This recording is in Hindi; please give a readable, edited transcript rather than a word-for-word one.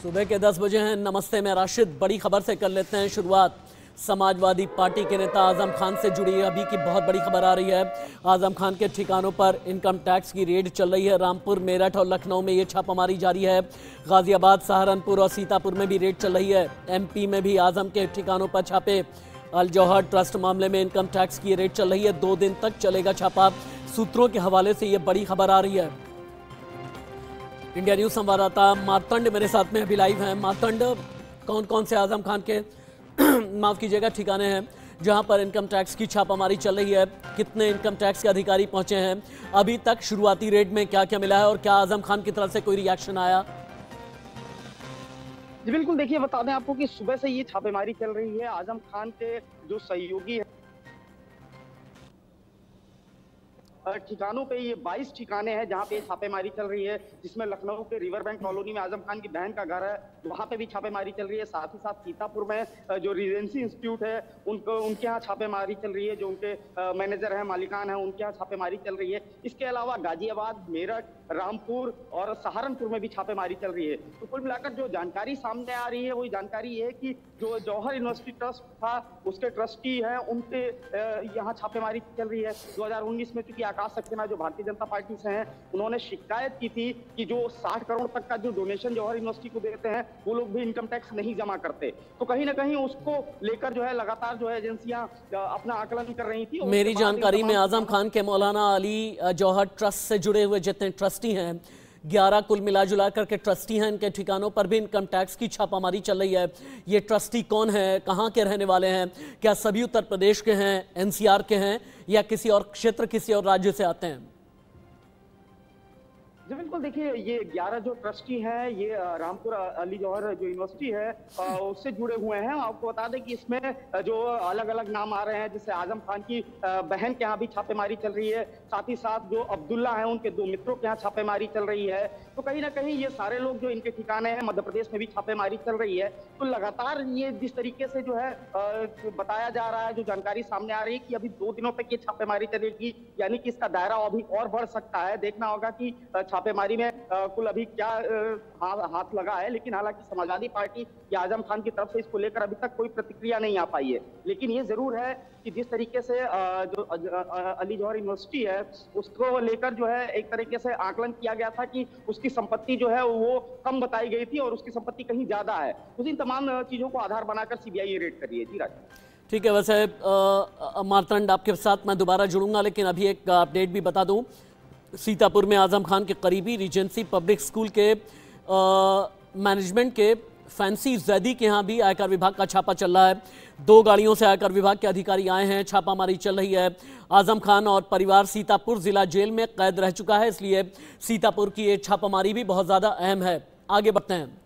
सुबह के 10 बजे हैं। नमस्ते, मैं राशिद। बड़ी खबर से कर लेते हैं शुरुआत। समाजवादी पार्टी के नेता आजम खान से जुड़ी अभी की बहुत बड़ी खबर आ रही है। आजम खान के ठिकानों पर इनकम टैक्स की रेड चल रही है। रामपुर, मेरठ और लखनऊ में ये छापामारी जारी है। गाजियाबाद, सहारनपुर और सीतापुर में भी रेड चल रही है। एमपी में भी आजम के ठिकानों पर छापे। अल जौहर ट्रस्ट मामले में इनकम टैक्स की रेड चल रही है। 2 दिन तक चलेगा छापा। सूत्रों के हवाले से ये बड़ी खबर आ रही है। इंडिया न्यूज संवाददाता मार्तंड मेरे साथ में अभी लाइव हैं। मार्तंड, कौन कौन से आजम खान के माफ कीजिएगा ठिकाने हैं जहां पर इनकम टैक्स की छापामारी चल रही है? कितने इनकम टैक्स के अधिकारी पहुंचे हैं अभी तक? शुरुआती रेड में क्या क्या मिला है और क्या आजम खान की तरफ से कोई रिएक्शन आया? जी बिल्कुल, देखिए बता दें आपको कि सुबह से ये छापेमारी चल रही है। आजम खान के जो सहयोगी है ठिकानों पे, ये 22 ठिकाने हैं जहां पे छापेमारी चल रही है, जिसमें लखनऊ के रिवर बैंक कॉलोनी में आजम खान की बहन का घर है, वहां पे भी छापेमारी चल रही है। साथ ही साथ सीतापुर में जो रीजेंसी इंस्टीट्यूट है उनके यहाँ छापेमारी चल रही है। जो उनके मैनेजर हैं, मालिकान हैं, उनके यहाँ छापेमारी चल रही है। इसके अलावा गाजियाबाद, मेरठ, रामपुर और सहारनपुर में भी छापेमारी चल रही है। तो कुल मिलाकर जो जानकारी सामने आ रही है वही जानकारी ये है कि जो जौहर यूनिवर्सिटी ट्रस्ट था उसके ट्रस्टी हैं, उनके यहाँ छापेमारी चल रही है। 2019 में चूंकि आकाश सक्सेना जो भारतीय जनता पार्टी से हैं, उन्होंने शिकायत की थी कि जो 60 करोड़ तक का जो डोनेशन जौहर यूनिवर्सिटी को देते हैं वो लोग भी इनकम टैक्स नहीं जमा करते। तो कहीं ना कहीं उसको लेकर जो है लगातार जो है एजेंसियां अपना आकलन कर रही थी। मेरी जानकारी में आजम खान के मौलाना अली जौहर ट्रस्ट से जुड़े हुए जितने ट्रस्टी हैं, 11 कुल मिला जुला करके ट्रस्टी हैं, इनके ठिकानों पर भी इनकम टैक्स की छापामारी चल रही है। ये ट्रस्टी कौन है, कहाँ के रहने वाले हैं? क्या सभी उत्तर प्रदेश के हैं, एनसीआर के हैं, या किसी और क्षेत्र, किसी और राज्य से आते हैं? जी बिल्कुल, देखिए ये 11 जो ट्रस्टी हैं ये रामपुर अली जौहर जो यूनिवर्सिटी है उससे जुड़े हुए हैं। आपको बता दें कि इसमें जो अलग अलग नाम आ रहे हैं, जैसे आजम खान की बहन के यहाँ भी छापेमारी चल रही है। साथ ही साथ जो अब्दुल्ला हैं उनके 2 मित्रों के यहाँ छापेमारी चल रही है। तो कहीं ना कहीं ये सारे लोग जो इनके ठिकाने हैं, मध्य प्रदेश में भी छापेमारी चल रही है। तो लगातार ये जिस तरीके से जो है बताया जा रहा है, जो जानकारी सामने आ रही है कि अभी 2 दिनों तक ये छापेमारी चलेगी, यानी कि इसका दायरा अभी और बढ़ सकता है। देखना होगा कि छापेमारी में कुल अभी क्या हाथ लगा है। लेकिन हालांकि समाजवादी पार्टी या आजम खान की तरफ से इसको लेकर अभी तक कोई प्रतिक्रिया नहीं आ पाई है। लेकिन ये जरूर है कि जिस तरीके से जो अली जौहर यूनिवर्सिटी है उसको लेकर जो है एक तरीके से आकलन किया गया था कि उसकी संपत्ति जो है वो कम बताई गई थी और उसकी संपत्ति कहीं ज्यादा है। उस इन तमाम चीजों को आधार बनाकर सीबीआई रेड कर रही है। जी राज, ठीक है। वैसे मार्तंड, आपके साथ मैं दोबारा जुड़ूंगा, लेकिन अभी एक अपडेट भी बता दूं। सीतापुर में आजम खान के करीबी रीजेंसी पब्लिक स्कूल के मैनेजमेंट के फैंसी जैदी के यहाँ भी आयकर विभाग का छापा चल रहा है। 2 गाड़ियों से आयकर विभाग के अधिकारी आए हैं, छापामारी चल रही है। आजम खान और परिवार सीतापुर जिला जेल में कैद रह चुका है, इसलिए सीतापुर की ये छापामारी भी बहुत ज्यादा अहम है। आगे बढ़ते हैं।